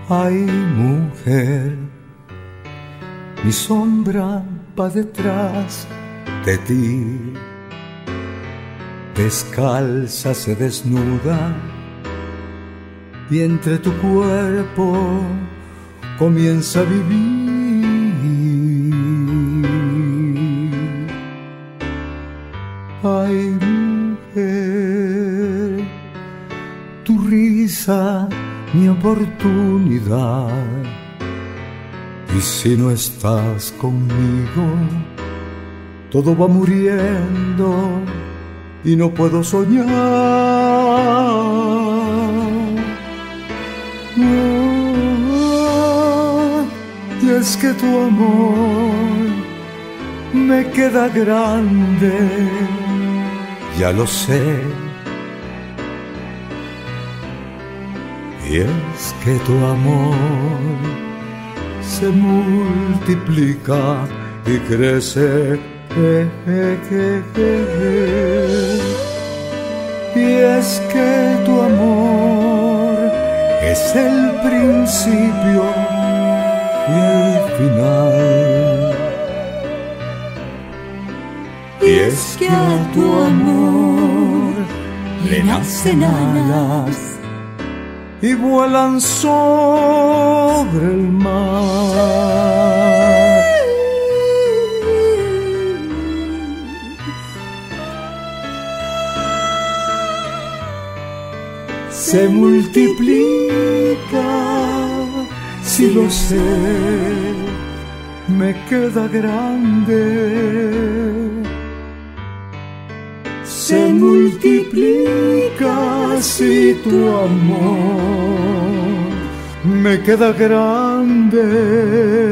Ay, mujer, mi sombra va detrás de ti, descalza se desnuda y entre tu cuerpo comienza a vivir. Ay, mujer, tu risa, mi oportunidad, y si no estás conmigo, todo va muriendo y no puedo soñar. Y es que tu amor me queda grande, ya lo sé. Y es que tu amor se multiplica y crece. Y es que tu amor es el principio y el final. Y es que a tu amor le nacen alas y vuelan sobre el mar. Se multiplica, si lo sé, me queda grande. Se multiplica si tu amor me queda grande.